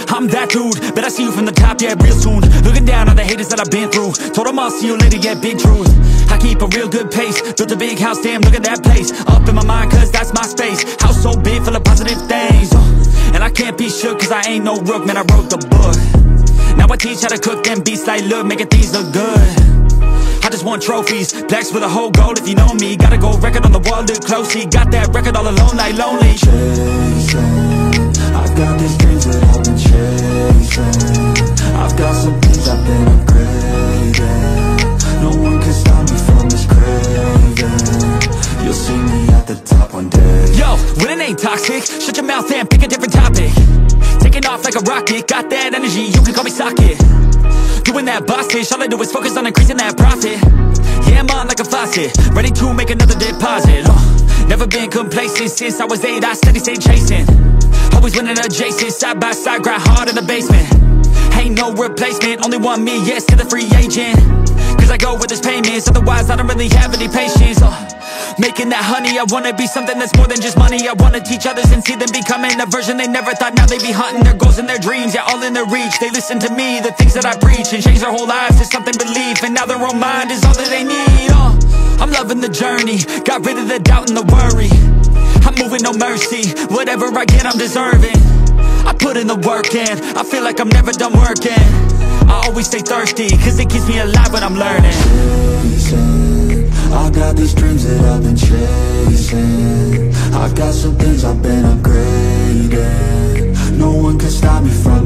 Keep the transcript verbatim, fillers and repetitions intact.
I'm that dude, bet I see you from the top, yeah, real soon. Looking down on the haters that I've been through. Told them I'll see you later, yeah, big truth. I keep a real good pace, built a big house, damn, look at that place. Up in my mind, cause that's my space. House so big, full of positive things. uh, And I can't be shook, cause I ain't no rook, man, I wrote the book. Now I teach how to cook them beats like, look, making things look good. I just want trophies, plaques with a whole goal if you know me. Gotta go record on the wall, look closely. Got that record all alone like lonely. Chasing, I've got these dreams that I've been chasing. I've got some things I've been upgrading. No one can stop me from this craving. You'll see me at the top one day. Yo, when it ain't toxic, shut your mouth and pick a different topic. Taking off like a rocket, got that energy, you can call me socket. Doing that boss ish, all I do is focus on increasing that profit. Yeah, I'm on like a faucet, ready to make another deposit. uh, Never been complacent, since I was eight, I steady stay chasing. Always winning adjacent, side by side, grind hard in the basement. Ain't no replacement, only one me, yes, to the free agent. Cause I go with this payments, otherwise I don't really have any patience. uh, Making that honey, I wanna be something that's more than just money. I wanna teach others and see them becoming a version they never thought. Now they be hunting their goals and their dreams, yeah, all in their reach. They listen to me, the things that I preach, and change their whole lives to something belief. And now their own mind is all that they need. uh, I'm loving the journey, got rid of the doubt and the worry. I'm moving no mercy, whatever I get I'm deserving. I put in the work in, I feel like I'm never done working. I always stay thirsty, cause it keeps me alive when I'm learning. Chasing, I got these dreams that I've been chasing. I got some things I've been upgrading. No one can stop me from